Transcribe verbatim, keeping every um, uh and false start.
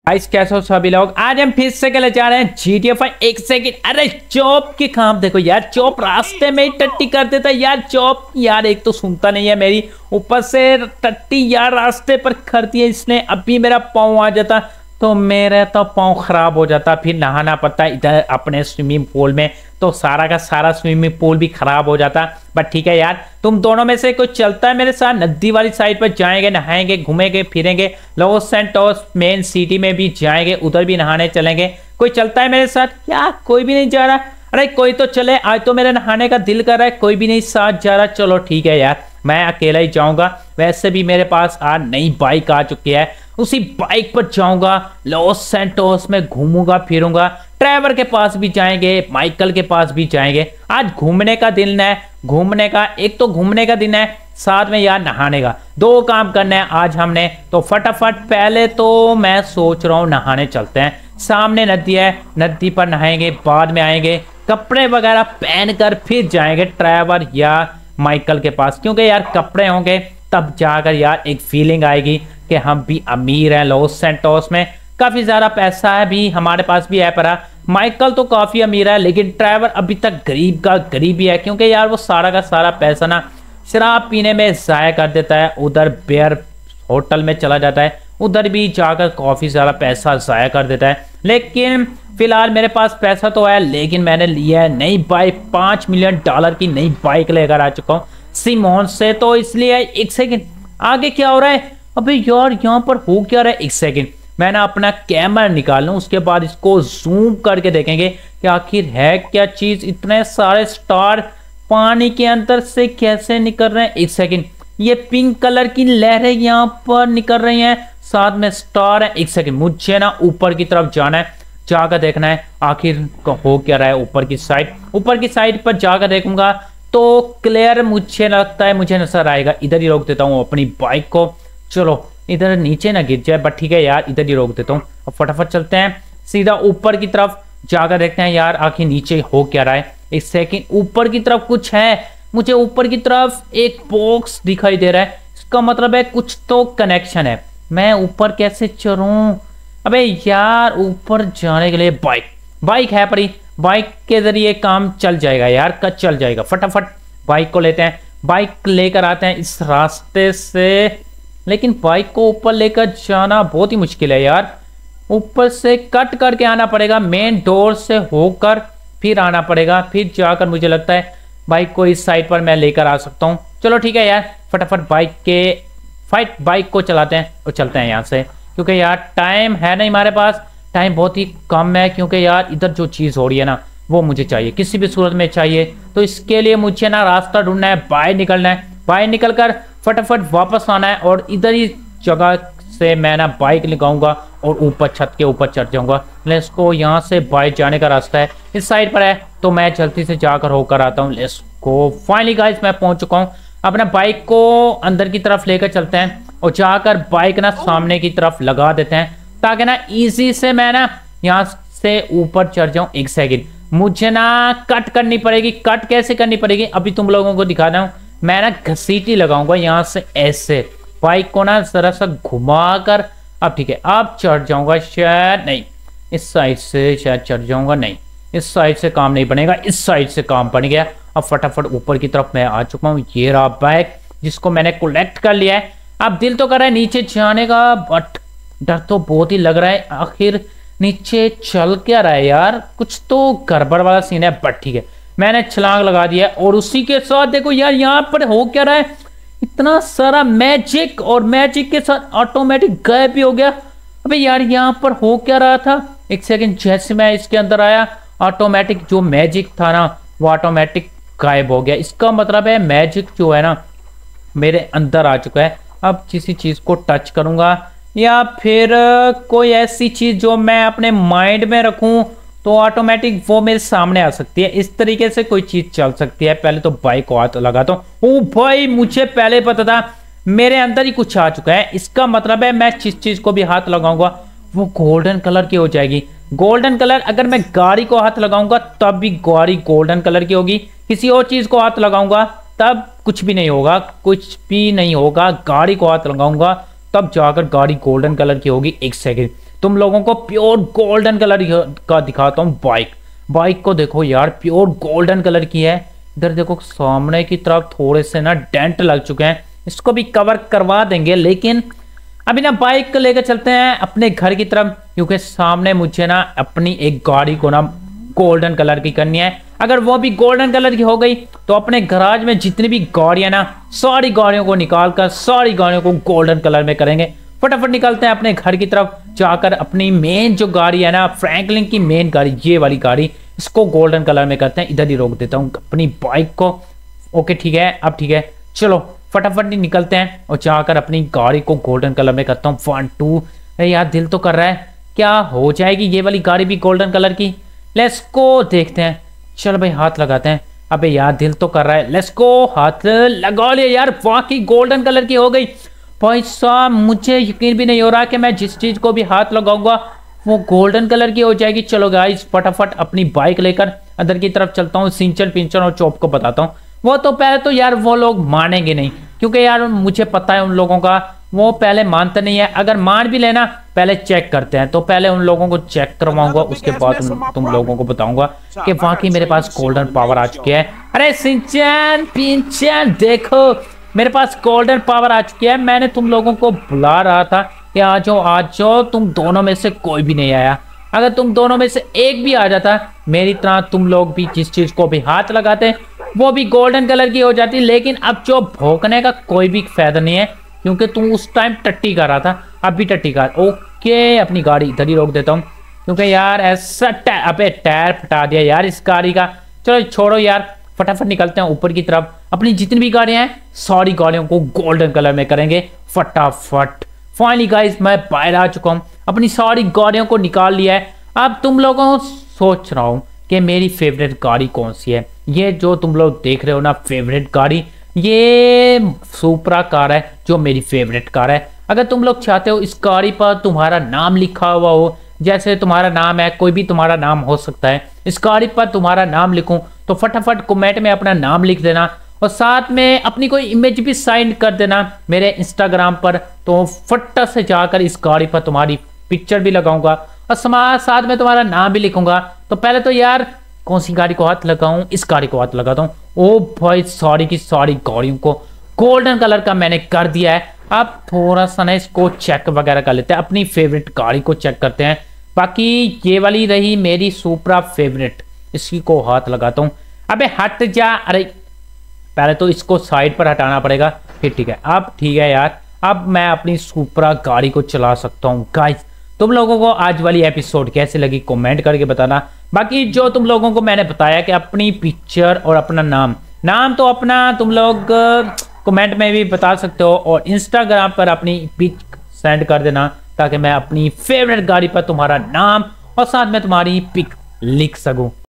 Guys कैसे हो सभी लोग। आज हम फिर से खेलने जा रहे हैं जी टी ए फाइव। एक सेकंड, अरे चौप की काम देखो यार, चौप रास्ते में ही टट्टी कर देता है यार। चौप यार एक तो सुनता नहीं है मेरी, ऊपर से टट्टी यार रास्ते पर खड़ती है। इसने अभी मेरा पाँव आ जाता तो मेरा तो पाँव खराब हो जाता, फिर नहाना पड़ता इधर अपने स्विमिंग पूल में, तो सारा का सारा स्विमिंग पूल भी खराब हो जाता। बट ठीक है यार, तुम दोनों में से कोई चलता है मेरे साथ, नदी वाली साइड पर जाएंगे, नहाएंगे, घूमेंगे फिरेंगे, लॉस सैंटोस मेन सिटी में भी जाएंगे, उधर भी नहाने चलेंगे। कोई चलता है मेरे साथ? क्या कोई भी नहीं जा रहा? अरे कोई तो चले, आज तो मेरे नहाने का दिल कर रहा है, कोई भी नहीं साथ जा रहा। चलो ठीक है यार, मैं अकेला ही जाऊंगा। वैसे भी मेरे पास आज नई बाइक आ चुकी है, उसी बाइक पर जाऊंगा, लॉस सैंटोस में घूमूंगा फिरूंगा। ट्रेवर के पास भी जाएंगे, माइकल के पास भी जाएंगे। आज घूमने का दिन है, घूमने का एक तो घूमने का दिन है, साथ में यार नहाने का, दो काम करना है आज हमने। तो फटाफट पहले तो मैं सोच रहा हूँ नहाने चलते हैं। सामने नदी है, नदी पर नहाएंगे, बाद में आएंगे, कपड़े वगैरह पहन कर फिर जाएंगे ट्रेवर या माइकल के पास, क्योंकि यार कपड़े होंगे तब जाकर यार एक फीलिंग आएगी कि हम भी अमीर हैं। लॉस सैंटोस में काफी ज्यादा पैसा है, भी हमारे पास भी है, पर माइकल तो काफी अमीर है, लेकिन ट्रेवर अभी तक गरीब का गरीब ही है, क्योंकि यार वो सारा का सारा पैसा ना शराब पीने में जाया कर देता है। उधर बेयर होटल में चला जाता है, उधर भी जाकर काफी ज्यादा पैसा जाया कर देता है। लेकिन फिलहाल मेरे पास पैसा तो है, लेकिन मैंने लिया है नई बाइक, पांच मिलियन डॉलर की नई बाइक लेकर आ चुका हूँ सिमोन से। तो इसलिए एक सेकंड, आगे क्या हो रहा है? अबे यार यहाँ पर हो क्या रहा है? एक सेकंड, मैं ना अपना कैमरा निकाल लूं, उसके बाद इसको जूम करके देखेंगे कि आखिर है क्या चीज। इतने सारे स्टार पानी के अंदर से कैसे निकल रहे हैं? एक सेकंड, ये पिंक कलर की लहरें यहाँ पर निकल रही हैं, साथ में स्टार है। एक सेकंड, मुझे ना ऊपर की तरफ जाना है, जाकर देखना है आखिर हो क्या रहा है ऊपर की साइड। ऊपर की साइड पर जाकर देखूंगा तो क्लियर मुझे लगता है मुझे नजर आएगा। इधर ही रोक देता हूँ अपनी बाइक को, चलो इधर नीचे ना गिर जाए, बट ठीक है यार इधर ही रोक देता हूँ। अब फटाफट चलते हैं सीधा ऊपर की तरफ, जाकर देखते हैं यार आखिर नीचे हो क्या रहा है। एक सेकंड, ऊपर की तरफ कुछ है, मुझे ऊपर की तरफ एक बॉक्स दिखाई दे रहा है, इसका मतलब है कुछ तो कनेक्शन है। मैं ऊपर कैसे चढ़ूं? अबे यार ऊपर जाने के लिए बाइक बाइक है, परी बाइक के जरिए काम चल जाएगा यार, कब चल जाएगा। फटाफट बाइक को लेते हैं, बाइक लेकर आते हैं इस रास्ते से, लेकिन बाइक को ऊपर लेकर जाना बहुत ही मुश्किल है यार। ऊपर से कट करके आना पड़ेगा, मेन डोर से होकर फिर आना पड़ेगा, फिर जाकर मुझे लगता है बाइक को इस साइड पर मैं लेकर आ सकता हूँ। चलो ठीक है यार, फटाफट बाइक के फाइट बाइक को चलाते हैं और चलते हैं यहाँ से, क्योंकि यार टाइम है नहीं हमारे पास, टाइम बहुत ही कम है, क्योंकि यार इधर जो चीज़ हो रही है ना वो मुझे चाहिए, किसी भी सूरत में चाहिए। तो इसके लिए मुझे ना रास्ता ढूंढना है, बाहर निकलना है, बाहर निकल कर फटाफट वापस आना है, और इधर ही जगह से मैं ना बाइक लगाऊंगा और ऊपर छत के ऊपर चढ़ जाऊंगा। लेट्स गो, यहाँ से बाइक जाने का रास्ता है इस साइड पर है, तो मैं जल्दी से जाकर होकर आता हूँ। लेट्स गो, फाइनली गाइस मैं पहुंच चुका हूँ। अपना बाइक को अंदर की तरफ लेकर चलते हैं और जाकर बाइक ना सामने की तरफ लगा देते हैं, ताकि ना इजी से मैं ना यहाँ से ऊपर चढ़ जाऊं। एक सेकंड, मुझे ना कट करनी पड़ेगी। कट कैसे करनी पड़ेगी अभी तुम लोगों को दिखाता हूँ। मैं ना घसीटी लगाऊंगा यहाँ से, ऐसे बाइक को ना जरा सा घुमा कर, अब ठीक है अब चढ़ जाऊंगा शायद, नहीं इस साइड से शायद चढ़ जाऊंगा, नहीं इस साइड से काम नहीं बनेगा, इस साइड से काम बन गया। अब फटाफट ऊपर की तरफ मैं आ चुका हूँ। ये रहा बाइक जिसको मैंने कलेक्ट कर लिया है। अब दिल तो कर रहा है नीचे जाने का, बट डर तो बहुत ही लग रहा है, आखिर नीचे चल क्या रहा है यार, कुछ तो गड़बड़ वाला सीन है। बट ठीक है, मैंने छलांग लगा दिया, और उसी के साथ देखो यार यहाँ पर हो क्या रहा है, इतना सारा मैजिक, और मैजिक के साथ ऑटोमेटिक गायब भी हो गया। अबे यार यहाँ पर हो क्या रहा था? एक सेकंड, जैसे मैं इसके अंदर आया ऑटोमेटिक जो मैजिक था ना वो ऑटोमेटिक गायब हो गया। इसका मतलब है मैजिक जो है ना मेरे अंदर आ चुका है। अब किसी चीज को टच करूंगा या फिर कोई ऐसी चीज जो मैं अपने माइंड में रखूं तो ऑटोमेटिक वो मेरे सामने आ सकती है। इस तरीके से कोई चीज चल सकती है। पहले तो बाइक को हाथ लगाता हूँ। ओ भाई, मुझे पहले पता था, मेरे अंदर ही कुछ आ चुका है। इसका मतलब है मैं जिस चीज को भी हाथ लगाऊंगा वो गोल्डन कलर की हो जाएगी। गोल्डन कलर, अगर मैं गाड़ी को हाथ लगाऊंगा तब भी गाड़ी गोल्डन कलर की होगी, किसी और चीज को हाथ लगाऊंगा तब कुछ भी नहीं होगा, कुछ भी नहीं होगा। गाड़ी को हाथ लगाऊंगा तब जाकर गाड़ी गोल्डन कलर की होगी। एक सेकंड, तुम लोगों को प्योर गोल्डन कलर का दिखाता हूँ बाइक। बाइक को देखो यार, प्योर गोल्डन कलर की है। इधर देखो सामने की तरफ थोड़े से ना डेंट लग चुके हैं, इसको भी कवर करवा देंगे। लेकिन अभी ना बाइक को लेकर चलते हैं अपने घर की तरफ, क्योंकि सामने मुझे ना अपनी एक गाड़ी को ना गोल्डन कलर की करनी है। अगर वो भी गोल्डन कलर की हो गई तो अपने गराज में जितनी भी गाड़ियां ना, सारी गाड़ियों को निकाल कर सारी गाड़ियों को गोल्डन कलर में करेंगे। फटाफट निकलते हैं अपने घर की तरफ, जाकर अपनी मेन जो गाड़ी है ना, फ्रैंकलिन की मेन गाड़ी, ये वाली गाड़ी, इसको गोल्डन कलर में करते हैं। इधर ही रोक देता हूँ अपनी बाइक को। ओके ठीक है, अब ठीक है, चलो फटाफट निकलते हैं और जाकर अपनी गाड़ी को गोल्डन कलर में करता हूँ। वन टू, अरे यार दिल तो कर रहा है क्या हो जाएगी ये वाली गाड़ी भी गोल्डन कलर की। लेट्स को देखते हैं, चलो भाई हाथ लगाते हैं। अबे यार दिल तो कर रहा है, लेट्स को हाथ लगा लिया यार, वाकई गोल्डन कलर की हो गई। भाई साहब मुझे यकीन भी नहीं हो रहा कि मैं जिस चीज को भी हाथ लगाऊंगा वो गोल्डन कलर की हो जाएगी। चलो गाइस फटाफट अपनी बाइक लेकर अंदर की तरफ चलता हूँ। सिंचन पिंचन और चॉप को बताता हूँ। वो तो पहले तो यार वो लोग मानेंगे नहीं, क्योंकि यार मुझे पता है उन लोगों का, वो पहले मानते नहीं है। अगर मान भी लेना पहले चेक करते हैं, तो पहले उन लोगों को चेक करवाऊंगा, उसके बाद तुम, तुम लोगों को बताऊंगा कि वाकई मेरे पास गोल्डन पावर आ चुकी है। अरे सिंचन पिंचन देखो मेरे पास गोल्डन पावर आ चुकी है। मैंने तुम लोगों को बुला रहा था कि आ जाओ आ जाओ, तुम दोनों में से कोई भी नहीं आया। अगर तुम दोनों में से एक भी आ जाता मेरी तरह, तुम लोग भी जिस चीज को भी हाथ लगाते वो भी गोल्डन कलर की हो जाती। लेकिन अब जो भौंकने का कोई भी फायदा नहीं है, क्योंकि तुम उस टाइम टट्टी कर रहा था, अब भी टट्टी कर। ओके अपनी गाड़ी इधर ही रोक देता हूँ, क्योंकि यार ऐसा टायर, अबे टायर फटा दिया यार इस गाड़ी का। चलो छोड़ो यार, फटाफट निकलते हैं ऊपर की तरफ। अपनी जितनी भी गाड़ियां हैं सारी गाड़ियों को गोल्डन कलर में करेंगे फटाफट। फाइनली गाइस मैं बाहर आ चुका हूँ, अपनी सारी गाड़ियों को निकाल लिया है। अब तुम लोगों सोच रहा हूँ कि मेरी फेवरेट गाड़ी कौन सी है। ये जो तुम लोग देख रहे हो ना फेवरेट गाड़ी, ये सुपरा कार है जो मेरी फेवरेट कार है। अगर तुम लोग चाहते हो इस गाड़ी पर तुम्हारा नाम लिखा हुआ हो, जैसे तुम्हारा नाम है, कोई भी तुम्हारा नाम हो सकता है, इस गाड़ी पर तुम्हारा नाम लिखूं तो फटाफट कमेंट में अपना नाम लिख देना और साथ में अपनी कोई इमेज भी साइन कर देना मेरे इंस्टाग्राम पर। तो फटा से जाकर इस गाड़ी पर तुम्हारी पिक्चर भी लगाऊंगा और साथ में तुम्हारा नाम भी लिखूंगा। तो पहले तो यार कौन सी गाड़ी को हाथ लगाऊं, इस गाड़ी को हाथ लगाता हूँ। ओ भाई सारी की सारी गाड़ियों को गोल्डन कलर का मैंने कर दिया है। अब थोड़ा सा ना इसको चेक वगैरह कर लेते हैं, अपनी फेवरेट गाड़ी को चेक करते हैं। बाकी ये वाली रही मेरी सुपरा फेवरेट, इसी को हाथ लगाता हूँ। अबे हट जा, अरे पहले तो इसको साइड पर हटाना पड़ेगा, फिर ठीक है। अब ठीक है यार, अब मैं अपनी सुपरा गाड़ी को चला सकता हूँ। गाइस तुम लोगों को आज वाली एपिसोड कैसे लगी कमेंट करके बताना। बाकी जो तुम लोगों को मैंने बताया कि अपनी पिक्चर और अपना नाम, नाम तो अपना तुम लोग कमेंट में भी बता सकते हो और इंस्टाग्राम पर अपनी पिक सेंड कर देना, ताकि मैं अपनी फेवरेट गाड़ी पर तुम्हारा नाम और साथ में तुम्हारी पिक लिख सकूं।